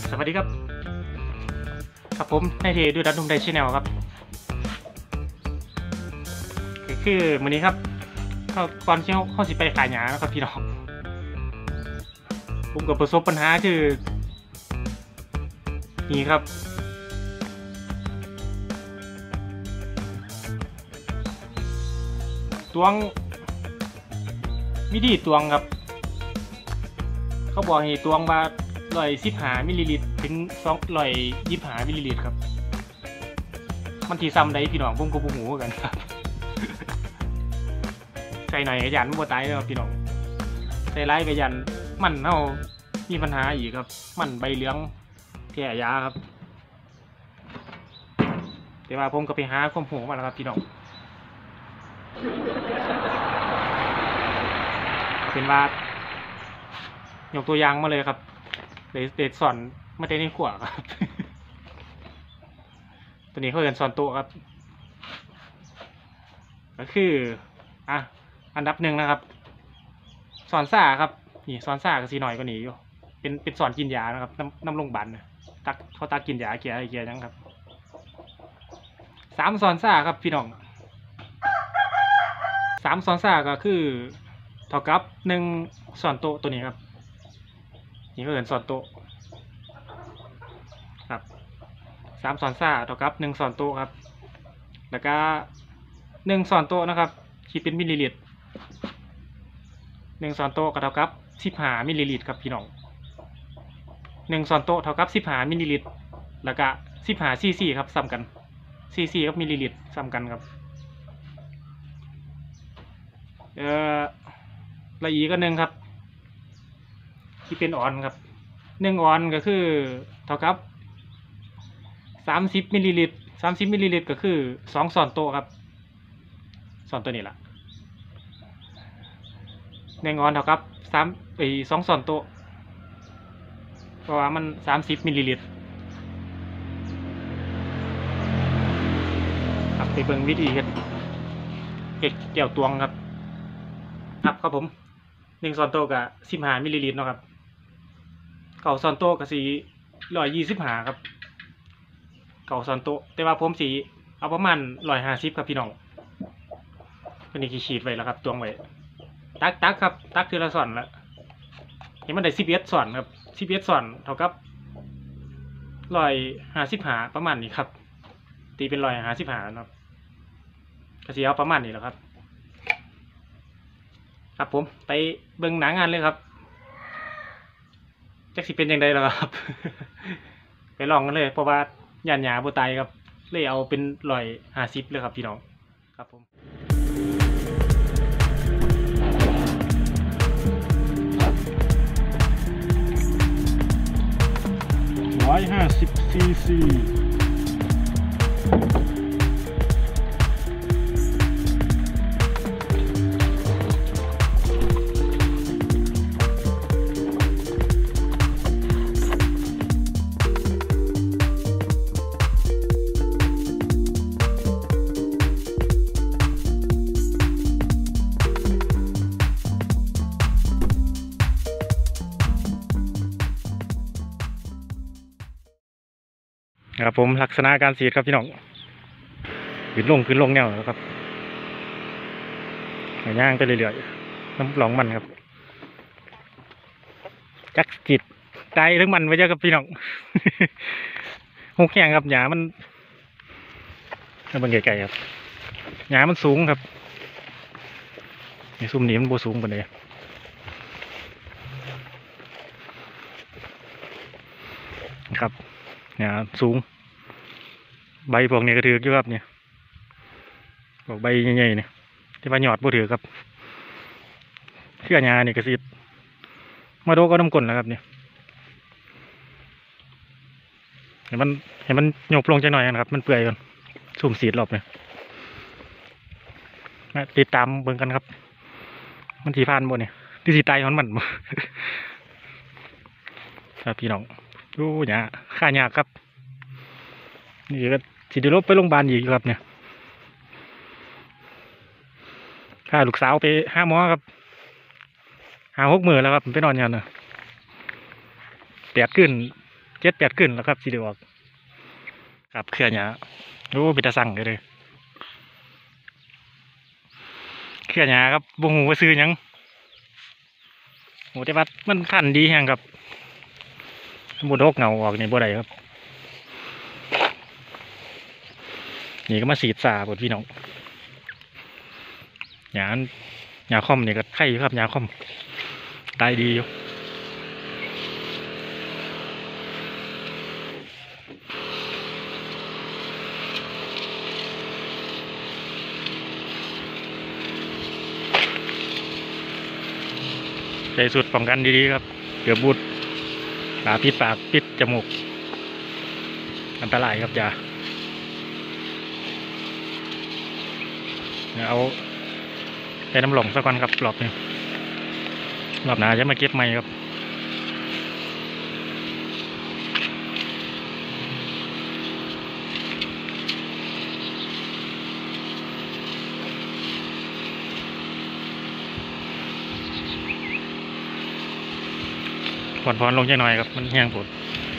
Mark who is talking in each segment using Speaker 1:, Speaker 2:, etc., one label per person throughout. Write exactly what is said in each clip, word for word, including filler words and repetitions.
Speaker 1: สวัสดีครับครับผมนายเทดูดันทุ่มไดชแนลครับคือมื้อนี้ครับเข้าก่อนที่เขาเขาสิไปขายหญ้านะครับพี่น้องผมก็ประสบปัญหาคือนี่ครับตวงวิธีตวงครับเขาบอกให้ตวงว่าร้อยสิบห้ามิลลิลิตรถึงสองร้อยยี่สิบห้ามิลลิลิตรครับมันที่ซ้ำได้พี่น้องผมก็บ่ฮู้กันครับใส่หน่อยกระยันบ่ตายแล้วพี่น้องใส่หลายกระยันมันเฮามีปัญหาอีกครับมันใบเหลืองแก่ยาครับแต่ว่าผมก็ไปหาความรู้มาแล้วครับพี่น้องเป็นว่ายกตัวอย่างมาเลยครับเด็ดสอนมาได้ในขวาครับตัวนี้เขาเรียนสอนโตครับก็คืออ่ะอันดับหนึ่งนะครับสอนซ่าครับนี่สอนซ่าก็สีหน่อยกว่านี้อยู่เป็นเป็นสอนกินยานะครับน้ำน้ำลงบันตักเขาตักกินยาเกียร์อะไรเกียร์ยังครับสามสอนซ่าครับพี่น้องสามสอนซ่าก็คือเท่ากับหนึ่งสอนโตตัวนี้ครับนี่ก็เรียนสอนโตครับสามสอนซ่าเท่ากับหนึ่งสอนโตครับแล้วก็หนึ่งสอนโตนะครับคิดเป็นมิลลิลิตรหนึ่งสอนโตก็เท่ากับสิบห้ามิลลิลิตรครับพี่น้องหนึ่งสอนโตเท่ากับสิบห้ามิลลิลิตรแล้วก็สิบห้าซีซีครับซ้ำกันซีซีกับมิลลิลิตรซ้ำกันครับเอ่อละอีก็หนึ่งครับที่เป็นออนครับหนึ่งออนก็คือเท่ากับสามสิบมิลลิลิตรสามสิบมิลลิลิตรก็คือสองสอนโตครับสอนตัวนี้ละหนึ่งออนเท่ากับสามไอสองสอนโตเพราะว่ามันสามสิบมิลลิลิตรครับไปเบิ่งวิธีเฮ็ดเฮ็ดแก้วตวงครับครับครับผมหนึ่งซอนโตกับสิบห้ามิลลิลิตรเนาะครับเก่าซอนโตกับสีร้อยยี่สิบห้าครับเก่าซอนโตแต่ว่าผมสีเอาประมาณร้อยห้าสิบครับพี่น้องตัวนี้ขีดไว้แล้วครับตวงไว้ตักตักครับตักทีละส่วนละเห็นมันได้สิบเอ็ดส่วนครับสิบเอ็ดส่วนเท่ากับร้อยห้าสิบห้าประมาณนี้ครับตีเป็นร้อยห้าสิบห้าครับก็สีเอาประมาณนี้แหละครับครับผมไปเบิ่งหนังงานเลยครับจักสิเป็นยังไงแล้วครับ ไปลองกันเลยเพราะว่าหยาดหยาบัวตายครับเลยเอาเป็นร้อยห้าสิบเลยครับพี่น้องครับผม
Speaker 2: ร้อยห้าสิบซีซี
Speaker 1: ครับผมลักษณะการสีดครับพี่น้องขึ้นลงขึ้นลงแนวครับย่างไปเรื่อยๆน้ำหลองมันครับจักจิตใจทั้งมันไว้เยอะครับพี่น้อง หกแข้งครับหญ้ามันมันไกลๆครับหญ้ามันสูงครับในซุ่มนี้มันโบสูงปานใดครับเนี่ยสูงใบพวกนี้ก็ถืออยู่ครับเนี่ยพวกใบใหญ่ๆเนี่ยที่ว่าหยอดบ่ถือครับเครือหญ้านี่ก็สิมาโดก็น้ำก้นแล้วครับเนี่ยเห็นมันเห็นมันโยกลงจังหน่อยนะครับมันเปื่อยก่อนสุ่มสีดรอบเนี่ยติดตามเบิ่งกันครับมันสีพานบ่เนี่ยที่สีตายของมันบ่ ครับพี่น้องดูหญ้าค่าหญ้าครับนี่ก็สิได้ลบไปโรงพยาบาลอีกครับเนี่ยค่าลูกสาวไปห้าหมอครับหาหกหมื่นแล้วครับไปนอนยันนะแปดขึ้นเจ็ดแปดขึ้นแล้วครับสิเดียวครับเคลื่อนหยาโอ้เป็นตาสั่งเลยเลยเคลื่อนหยาครับบ่หูว่าซื้อหยังโอ้แต่ว่ามันขันดีแฮงครับบ่ดกเงาออกนี่บ่ได้ครับนี่ก็มาสีดสาบดพี่น้องหยาหยาค่อมนี่ก็ไข่อยู่ครับหยาค่อมได้ดีอยู่ใส่สุดป้องกันดีๆครับเกือบบุดปากปิดปากปิดจมูกอันตรายครับอย่าเอาไปน้ำหลงสักวันครับรอบนึงรอบหน้าจะมาเก็บใหม่ครับผ่อนพรลงใจหน่อยครับมันแห้งปวด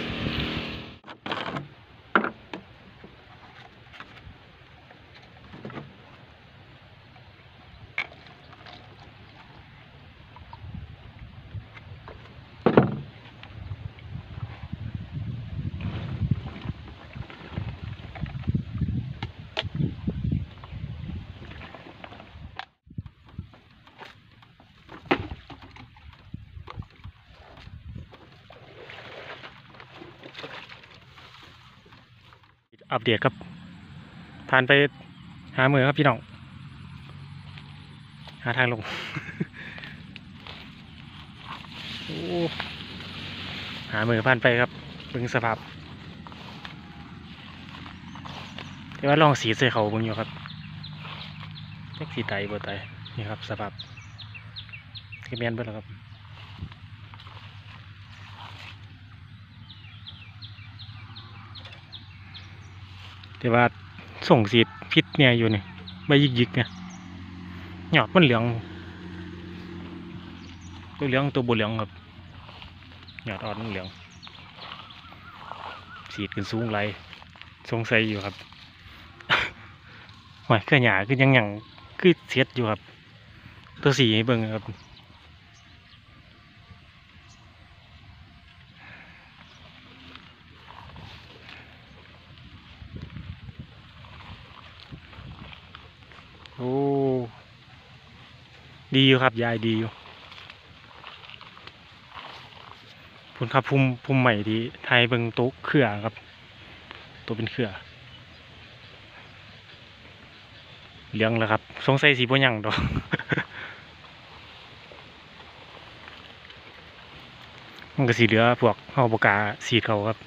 Speaker 1: อัปเดตครับผ่านไปหามือครับพี่น้องหาทางลง โอ้หามือผ่านไปครับเบิ่งสภาพแต่ว่าลองสีเสื้อเขาเบิ่งอยู่ครับแท็กสีไตบ่ไตนี่ครับสภาพคือแม่นเบิ่งแล้วครับแต่ว่าส่งสีพิษเนี่ยอยู่นี่ใบยิกยิกเนี่ยหยอดมันเหลืองตัวเหลืองตัวบุเหลืองครับหยอดอ่อนมันเหลืองสีขึ้นสูงไรสงสัยอยู่ครับ หอยเครือหยาคือยังยังคือเสียดอยู่ครับตัวสีให้เบิ่งครับโอ้ดีอยู่ครับยายดีอยู่พุ่นครับพุ่มพุ่มใหม่ดีไทยเบิ่งโต๊ะเครือครับตัวเป็นเครือเหลืองแล้วครับสงสัยสีบ่ยังดอก มันก็สีเหลือพวกห่อปกาสีเขาครับ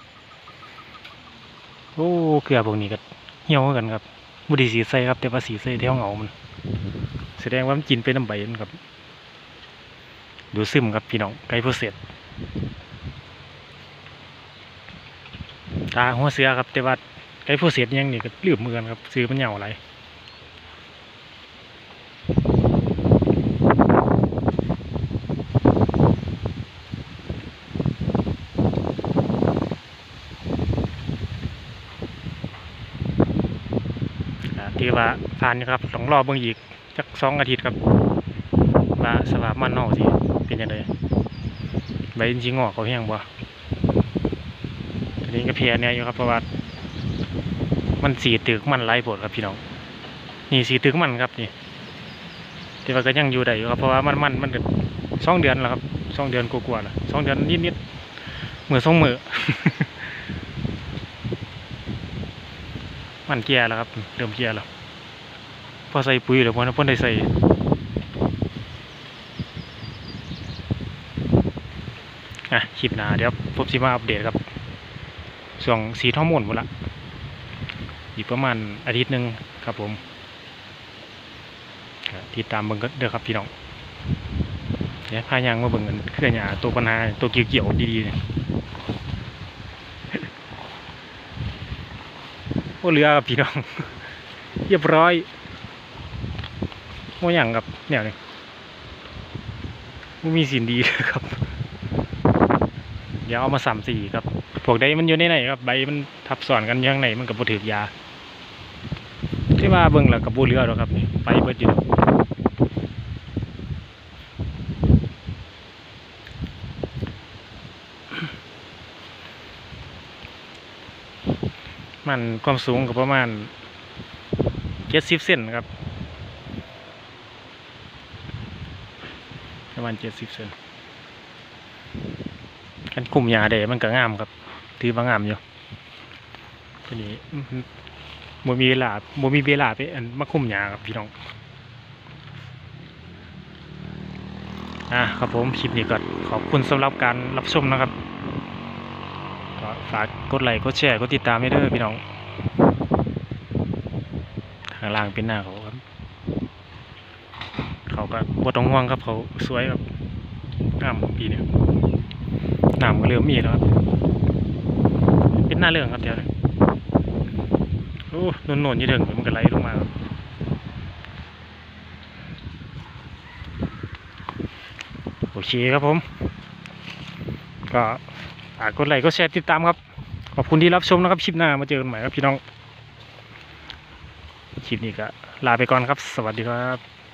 Speaker 1: โอ้เครือพวกนี้ก็เหี่ยวเหมือนกันครับบุดีสีใสครับแต่ว่าสีใสเท่าเงามันแสดงว่ามันกินไปน้ำใบมันครับดูซึมครับพี่น้องไก่โพเซตตาหัวเสือครับแต่ว่าไก่โพเซตยังนี่ก็ลืมมือกันครับซื้อมันเหนียวอะไรที่ว่าผ่านนะครับต้องรอเบิ่งอีกสักสองอาทิตย์ครับว่าสภาพมันเน่าสิเป็นยังไงใบจริงๆงอกเขาแห้งบ่อันนี้ก็เพียเนี่ยอยู่ครับเพราะว่ามันสีตึกมันไร้ผลครับพี่น้องนี่สีตึกมันครับนี่แต่ว่าก็ยังอยู่ได้อยู่ครับเพราะว่ามันมันมันก็สองเดือนแล้วครับสองเดือนกว่าๆแล้วสองเดือนนิดๆมือสองมือ มันเกียร์แล้วครับเริ่มเกียร์แล้วพอใส่ปุ๋ยหรือพอพ่นได้ใส่อ่ะคลิปหน้าเดี๋ยวผมสิมาอัปเดตครับส่วนสีท่อมูลหมดละอีกประมาณอาทิตย์หนึ่งครับผมติดตามเบิ่งก็เด้อครับพี่น้องเดี๋ยวพายางมาเบิ่งกันเคลื่อนหยาตัวปัญหาตัวเกี่ยวๆดีๆเนี่ยโอ้เรือครับพี่น้อง เรียบร้อยโอ้ยังครับเนี่ยเลยมีสินดีครับเดี๋ยวเอามาสามสี่ครับพวกใดมันอยู่ในไหนครับใบมันทับซ้อนกันอยู่ข้างในมันก็บ่ถูกยาที่ว่าเบิ่งแล้วก็บ่เหลือหรอกครับนี่ไปเบิดอยู่มันความสูงก็ประมาณเจ็ดสิบเซนครับประมาณเจ็ดสิบเซนกันคุมยาได้มันก็งามครับถือว่างามอยู่ทีนี้บ่มีเวลาบ่มีเวลาไปอันมาคุมยาครับพี่น้องอ่ะครับผมคลิปนี้ก็ขอบคุณสำหรับการรับชมนะครับก็ฝากกดไลค์กดแชร์กดติดตามให้ด้วยพี่น้องข้างล่างเป็นหน้าเขาครับเขาก็บ่ต้องห่วงครับเขาสวยครับงามปีนี้น้ำก็เริ่มมีแล้วครับเป็นหน้าเรื่องครับเดี๋ยวโอ้นนนๆยี่ถึงมันก็ไหลลงมาครับโอเคครับผมก็ฝากกดไลค์กดแชร์ติดตามครับขอบคุณที่รับชมนะครับคลิปหน้ามาเจอกันใหม่ครับพี่น้องคลิปนี้ก็ลาไปก่อนครับสวัสดีครับ